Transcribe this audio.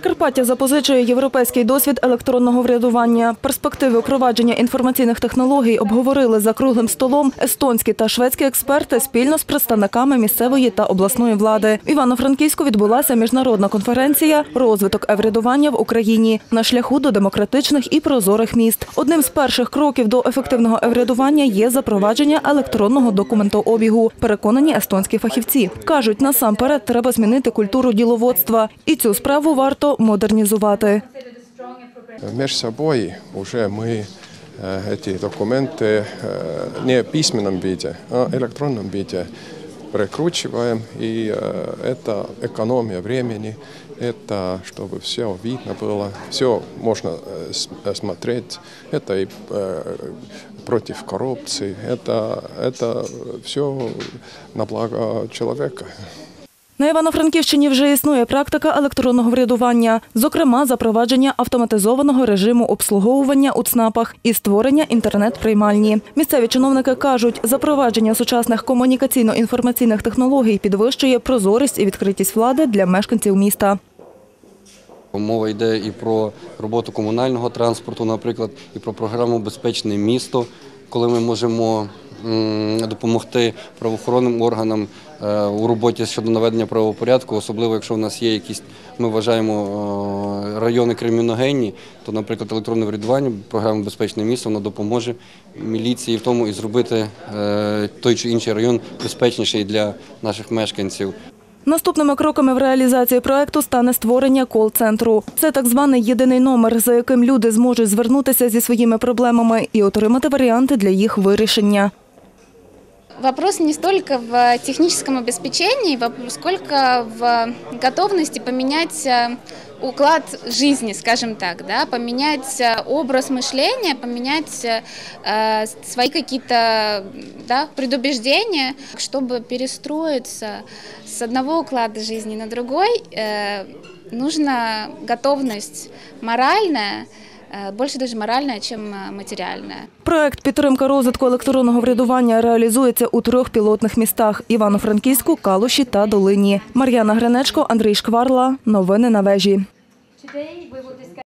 Прикарпаття запозичує європейський досвід електронного врядування. Перспективи впровадження інформаційних технологій обговорили за круглим столом естонські та шведські експерти спільно з представниками місцевої та обласної влади. В Івано-Франківську відбулася міжнародна конференція «Розвиток е-врядування в Україні. На шляху до демократичних і прозорих міст». Одним з перших кроків до ефективного е-врядування є запровадження електронного документообігу, переконані естонські фахівці. Кажуть, насамперед треба змінити культуру діловодства. І цю справу варто модернізувати. Між собою вже ми ці документи не в письменном виде, а в электронном виде прикручиваем. И это экономия времени, это чтобы все видно было, все можно смотреть. Это и против коррупции, это все на благо человека. На Івано-Франківщині вже існує практика електронного врядування, зокрема запровадження автоматизованого режиму обслуговування у ЦНАПах і створення інтернет-приймальні. Місцеві чиновники кажуть, запровадження сучасних комунікаційно-інформаційних технологій підвищує прозорість і відкритість влади для мешканців міста. Мова йде і про роботу комунального транспорту, наприклад, і про програму «Безпечне місто», коли ми можемо допомогти правоохоронним органам у роботі щодо наведення правопорядку, особливо якщо в нас є якісь, ми вважаємо, райони криміногенні, то, наприклад, електронне врядування, програма «Безпечне місто», воно допоможе міліції в тому і зробити той чи інший район безпечніший для наших мешканців. Наступними кроками в реалізації проекту стане створення кол-центру. Це так званий єдиний номер, за яким люди зможуть звернутися зі своїми проблемами і отримати варіанти для їх вирішення. Вопрос не столько в техническом обеспечении, сколько в готовности поменять уклад жизни, скажем так, да, поменять образ мышления, поменять свои какие-то, да, предубеждения, чтобы перестроиться с одного уклада жизни на другой, нужна готовность моральная, більше навіть моральна, ніж матеріальна. Проект «Підтримка розвитку електронного врядування» реалізується у 3 пілотних містах – Івано-Франківську, Калуші та Долині. Мар'яна Гринечко, Андрій Шкварла. Новини на вежі.